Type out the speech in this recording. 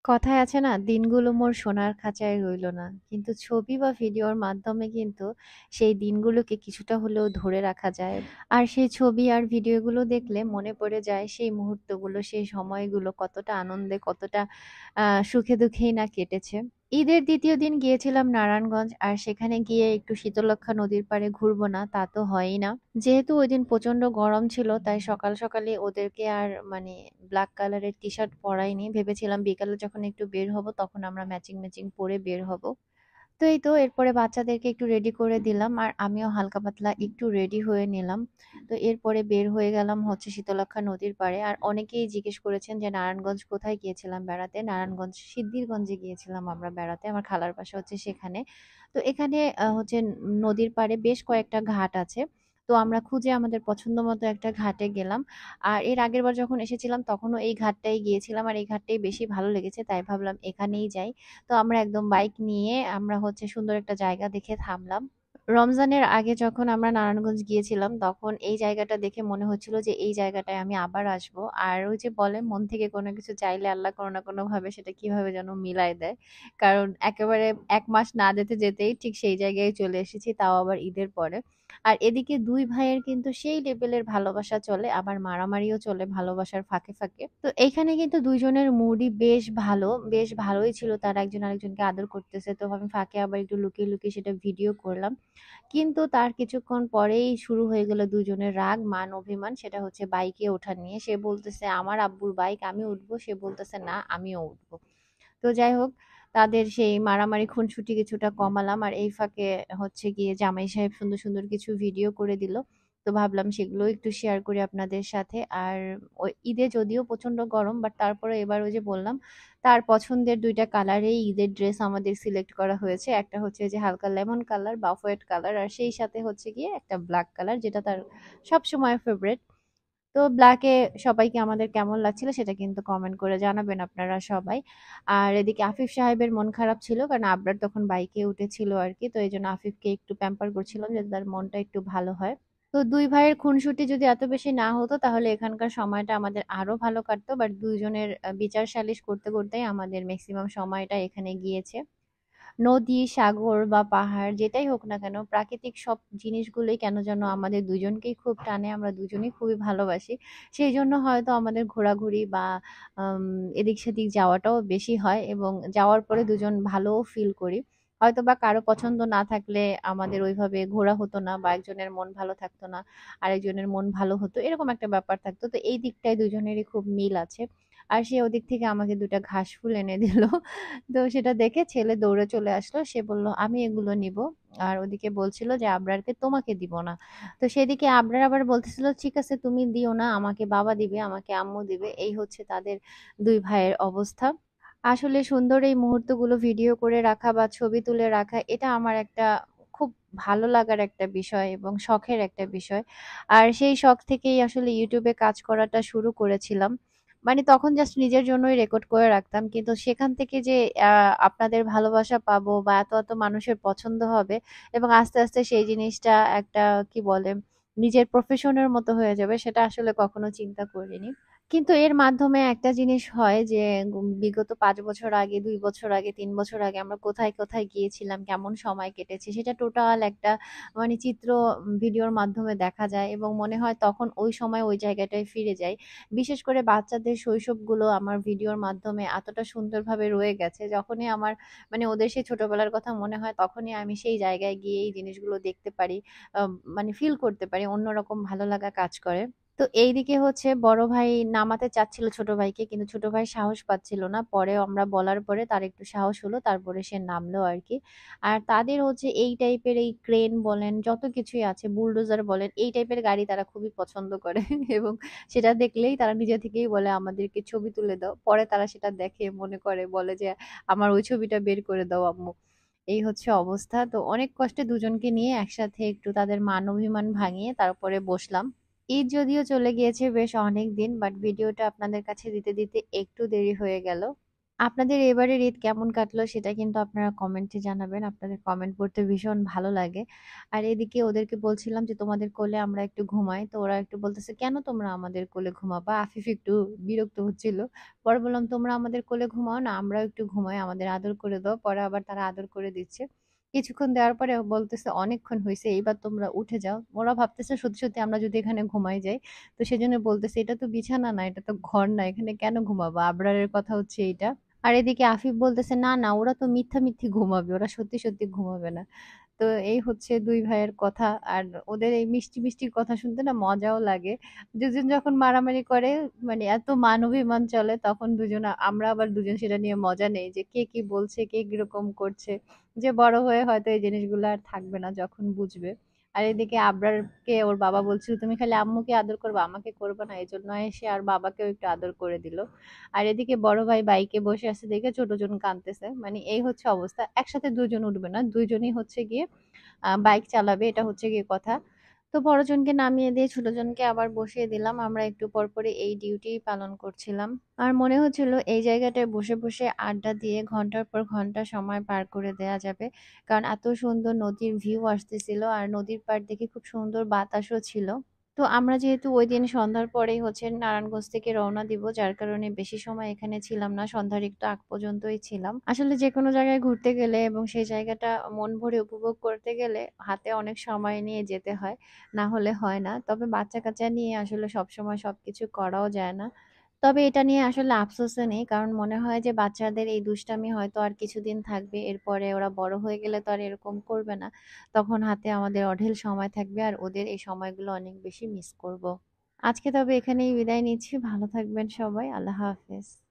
কথায় আছে না, দিনগুলো মোর সোনার খাঁচায় রইলো না, কিন্তু ছবি বা ভিডিওর মাধ্যমে কিন্তু সেই দিনগুলোকে কিছুটা হলেও ধরে রাখা যায়। আর সেই ছবি আর ভিডিওগুলো দেখলে মনে পড়ে যায় সেই মুহূর্তগুলো, সেই সময়গুলো কতটা আনন্দে, কতটা সুখে দুঃখেই না কেটেছে। ঈদের দ্বিতীয় দিন গিয়েছিলাম নারায়ণগঞ্জ, আর সেখানে গিয়ে একটু শীতলক্ষ্যা নদীর পাড়ে ঘুরবো না তা তো হয়ই না। যেহেতু ওই দিন প্রচন্ড গরম ছিল, তাই সকাল সকালে ওদেরকে আর মানে ব্ল্যাক কালারের টি শার্ট পরাইনি। ভেবেছিলাম বিকালে যখন একটু বের হব তখন আমরা ম্যাচিং ম্যাচিং পরে বের হব। তো এই তো এরপরে বাচ্চাদেরকে একটু রেডি করে দিলাম, আর আমিও হালকা পাতলা একটু রেডি হয়ে নিলাম। তো এরপরে বের হয়ে গেলাম হচ্ছে শীতলক্ষ্যা নদীর পাড়ে। আর অনেকেই জিজ্ঞেস করেছেন যে নারায়ণগঞ্জ কোথায় গিয়েছিলাম বেড়াতে। নারায়ণগঞ্জ সিদ্ধিরগঞ্জে গিয়েছিলাম আমরা বেড়াতে, আমার খালার বাসা হচ্ছে সেখানে। তো এখানে হচ্ছে নদীর পাড়ে বেশ কয়েকটা ঘাট আছে। তো আমরা খুঁজে আমাদের পছন্দ মতো একটা ঘাটে গেলাম। আর এর আগের বার যখন এসেছিলাম তখনও এই ঘাটটাই গিয়েছিলাম, আর এই ঘাটটাই বেশি ভালো লেগেছে, তাই ভাবলাম এখানেই যাই। তো আমরা একদম বাইক নিয়ে আমরা হচ্ছে সুন্দর একটা জায়গা দেখে থামলাম। রমজানের আগে যখন আমরা নারায়ণগঞ্জ গিয়েছিলাম তখন এই জায়গাটা দেখে মনে হচ্ছিল যে এই জায়গাটায় আমি আবার আসবো। আর ওই যে বলে মন থেকে কোনো কিছু চাইলে আল্লাহ কোনো না কোনো ভাবে সেটা কিভাবে যেন মিলাই দেয়। কারণ একেবারে ১ মাস না যেতে যেতেই ঠিক সেই জায়গায় চলে এসেছি, তাও আবার ঈদের পরে। আর এদিকে দুই ভাইয়ের কিন্তু সেই লেভেলের ভালোবাসা চলে, আবার মারামারিও চলে ভালোবাসার ফাঁকে ফাঁকে। তো এইখানে কিন্তু দুইজনের মুডই বেশ ভালো, বেশ ভালোই ছিল, তারা একজন আরেকজনকে আদর করতেছে। তো আমি ফাঁকে আবার একটু লুকিয়ে লুকিয়ে সেটা ভিডিও করলাম। কিন্তু তার কিছুক্ষণ পরেই শুরু হয়ে গেল দুজনের রাগ, মান, অভিমান। সেটা হচ্ছে বাইকে ওঠা নিয়ে। সে বলতেছে আমার আব্বুর বাইক, আমি উঠবো। সে বলতেছে না, আমিও উঠবো। তো যাই হোক, তাদের সেই মারামারি খুনসুটি কিছুটা কমালাম। আর এই ফাঁকে হচ্ছে গিয়ে জামাই সাহেব সুন্দর সুন্দর কিছু ভিডিও করে দিল। তো ভাবলাম সেগুলো একটু শেয়ার করি আপনাদের সাথে। আর ওই ঈদে যদিও প্রচন্ড গরম, বাট তারপরে এবার ওই যে বললাম, তার পছন্দের দুইটা কালারেই ঈদের ড্রেস আমাদের সিলেক্ট করা হয়েছে। একটা হচ্ছে যে হালকা লেমন কালার বা হোয়াইট কালার, আর সেই সাথে হচ্ছে গিয়ে একটা ব্ল্যাক কালার, যেটা তার সব সময় ফেভারিট। তো ব্ল্যাকে সবাইকে আমাদের কেমন লাগছিল সেটা কিন্তু কমেন্ট করে জানাবেন আপনারা সবাই। আর এদিকে আফিফ সাহেবের মন খারাপ ছিল, কারণ আবরার তখন বাইকে উঠেছিল আর কি। তো এই জন্য আফিফকে একটু প্যাম্পার করছিলাম যাতে তার মনটা একটু ভালো হয়। তো দুই ভাইয়ের খুনসুটি যদি এত বেশি না হতো তাহলে এখানকার সময়টা আমাদের আরো ভালো কাটতো, বাট দুইজনের বিচার সালিশ করতে করতেই আমাদের ম্যাক্সিমাম সময়টা এখানে গিয়েছে। নদী, সাগর বা পাহাড় যেটাই হোক না কেন, প্রাকৃতিক সব জিনিসগুলোই কেন যেন আমাদের দুজনকেই খুব টানে। আমরা দুজনেই খুবই ভালোবাসি। সেই জন্য হয়তো আমাদের ঘোরাঘুরি বা আম এদিক সেদিক যাওয়াটাও বেশি হয়, এবং যাওয়ার পরে দুজন ভালোও ফিল করি। হয়তোবা কারো পছন্দ না থাকলে আমাদের ওইভাবে ঘোরা হতো না, বা একজনের মন ভালো থাকতো না, আরেকজনের মন ভালো হতো। এরকম একটা ব্যাপার থাকতো। তো এই দিকটায় দুজনেরই খুব মিল আছে। আর সে ওদিক থেকে আমাকে ২ টা ঘাস ফুল এনে দিল। তো সেটা দেখে ছেলে দৌড়ে চলে আসলো। সে বলল, "আমি এগুলো নিবো।" আর ওদিকে বলছিল যে, "আবরারকে তোমাকে দিব না।" তো সেদিকে আবরার আবার বলতেছিল, "ঠিক আছে তুমি দিও না, আমাকে বাবা দিবে, আমাকে আম্মু দিবে।" এই হচ্ছে তাদের ২ ভাইয়ের অবস্থা। আসলে সুন্দর এই মুহূর্তগুলো ভিডিও করে রাখা বা ছবি তুলে রাখা, এটা আমার একটা খুব ভালো লাগার একটা বিষয় এবং শখের একটা বিষয়। আর সেই শখ থেকেই আসলে YouTube এ কাজ করাটা শুরু করেছিলাম। মানে তখন জাস্ট নিজের জন্যই রেকর্ড করে রাখতাম। কিন্তু সেখান থেকে যে আপনাদের ভালোবাসা পাবো বা এত, এত মানুষের পছন্দ হবে, এবং আস্তে, আস্তে সেই জিনিসটা একটা কি বলে নিজের প্রফেশনের মতো হয়ে যাবে, সেটা আসলে কখনো চিন্তা করিনি। কিন্তু এর মাধ্যমে একটা জিনিস হয় যে বিগত ৫ বছর আগে, ২ বছর আগে, ৩ বছর আগে আমরা কোথায়, কোথায় গিয়েছিলাম, কেমন সময় কেটেছে সেটা টোটাল একটা মানে চিত্র ভিডিওর মাধ্যমে দেখা যায়, এবং মনে হয় তখন ওই সময় ওই জায়গাটায় ফিরে যাই। বিশেষ করে বাচ্চাদের শৈশবগুলো আমার ভিডিওর মাধ্যমে এতটা সুন্দরভাবে রয়ে গেছে। যখনই আমার মানে ওদের সেই ছোটবেলার কথা মনে হয় তখনই আমি সেই জায়গায় গিয়ে এই জিনিসগুলো দেখতে পারি। মানে ফিল করতে পারি। অন্যরকম ভালো লাগা কাজ করে। তো এইদিকে হচ্ছে বড় ভাই নামাতে চাচ্ছিল ছোট ভাইকে, কিন্তু ছোট ভাই সাহস পাচ্ছিল না। পরে আমরা বলার পরে তার একটু সাহস হলো, তারপরে সে নামলো আর কি। আর তাদের হচ্ছে এই টাইপের এই ক্রেন বলেন, যত কিছুই আছে, বুলডোজার বলেন, এই টাইপের গাড়ি তারা খুবই পছন্দ করে। এবং সেটা দেখলেই তারা নিজে থেকেই বলে আমাদেরকে ছবি তুলে দাও। পরে তারা সেটা দেখে মনে করে বলে যে আমার ওই ছবিটা বের করে দাও আম্মু। এই হচ্ছে অবস্থা। তো অনেক কষ্টে দুজনকে নিয়ে একসাথে একটু তাদের মান অভিমান ভাঙিয়ে তারপরে বসলাম। ঈদ যদিও চলে গিয়েছে বেশ অনেক দিন, বাট ভিডিওটা আপনাদের কাছে দিতে দিতে একটু দেরি হয়ে গেল। আপনাদের এবারের ঈদ কেমন কাটলো সেটা কিন্তু আপনারা কমেন্টে জানাবেন। আপনাদের কমেন্ট পড়তে ভীষণ ভালো লাগে। আর এদিকে ওদেরকে বলছিলাম যে, "তোমাদের কোলে আমরা একটু ঘুমাই।" তো ওরা একটু বলতেছে, "কেন তোমরা আমাদের কোলে ঘুমাবা?" আফিফ একটু বিরক্ত হচ্ছিল। পরে বললাম, "তোমরা আমাদের কোলে ঘুমাও না, আমরাও একটু ঘুমাই। আমাদের আদর করে দাও।" পরে আবার তারা আদর করে দিচ্ছে। কিছুক্ষণ দেওয়ার পরে বলতেছে, "অনেকক্ষণ হইছে, এইবার তোমরা উঠে যাও।" ওরা ভাবতেছে সত্যি, সত্যি আমরা যদি এখানে ঘুমাই যাই। তো সেজন্য বলতেছে, "এটা তো বিছানা না, এটা তো ঘর না। এখানে কেন ঘুমাবা? আবরারের কথা হচ্ছে এইটা।" আর এদিকে আফিফ বলতেছে, "না, না ওরা তো মিথ্যামিথ্যি ঘুমাবে। ওরা সত্যি, সত্যি ঘুমাবে না।" তো এই হচ্ছে ২ ভাইয়ের কথা। আর ওদের এই মিষ্টি, মিষ্টি কথা শুনতে না মজাও লাগে। দুজন যখন মারামারি করে মানে এত মান-অভিমান চলে তখন আমরা আবার দুজন সেটা নিয়ে মজা নেই যে কে কি বলছে, কে কিরকম করছে। যে বড় হয়ে হয়তো এই জিনিসগুলো আর থাকবে না যখন বুঝবে। আর এদিকে আবরারকে ওর বাবা বলছিল, "তুমি খালি আম্মুকে আদর করবা, আমাকে করবা না।" এজন্য সে আর বাবাকেও একটু আদর করে দিল। আর এদিকে বড় ভাই বাইকে বসে আছে দেখে ছোট জন কাঁদতেছে। মানে এই হচ্ছে অবস্থা। একসাথে ২ জন উঠবে না। ২ জনই হচ্ছে গিয়ে বাইক চালাবে এটা হচ্ছে গিয়ে কথা। তো বড়জনকে নামিয়ে দিয়ে ছোটজনকে আবার বসিয়ে দিলাম। আমরা একটু পরপরই এই ডিউটি পালন করছিলাম। আর মনে হচ্ছিল এই জায়গাটায় বসে, বসে আড্ডা দিয়ে ঘন্টার পর ঘন্টা সময় পার করে দেয়া যাবে। কারণ এত সুন্দর নদীর ভিউ আসতেছিল আর নদীর পাড় দেখে খুব সুন্দর বাতাসও ছিল। তো আমরা যেহেতু ঐদিন সন্ধ্যার পরেই হচ্ছে নারায়ণগঞ্জ থেকে রওনা দিব, যার কারণে বেশি সময় এখানে ছিলাম না। সন্ধ্যার একটু আগ পর্যন্তই ছিলাম। আসলে যেকোনো জায়গায় ঘুরতে গেলে এবং সেই জায়গাটা মন ভরে উপভোগ করতে গেলে হাতে অনেক সময় নিয়ে যেতে হয়। না হলে হয় না। তবে বাচ্চা-কাচ্চা নিয়ে আসলে সবসময় সবকিছু করাও যায় না। তবে এটা নিয়ে আসলে আফসোসও নেই। কারণ মনে হয় যে বাচ্চাদের এই দুষ্টামি হয়তো আর কিছুদিন থাকবে। এরপরে ওরা বড় হয়ে গেলে তো আর এরকম করবে না। তখন হাতে আমাদের অঢেল সময় থাকবে আর ওদের এই সময়গুলো অনেক বেশি মিস করব। আজকে তবে এখানেই বিদায় নিচ্ছি। ভালো থাকবেন সবাই। আল্লাহ হাফেজ।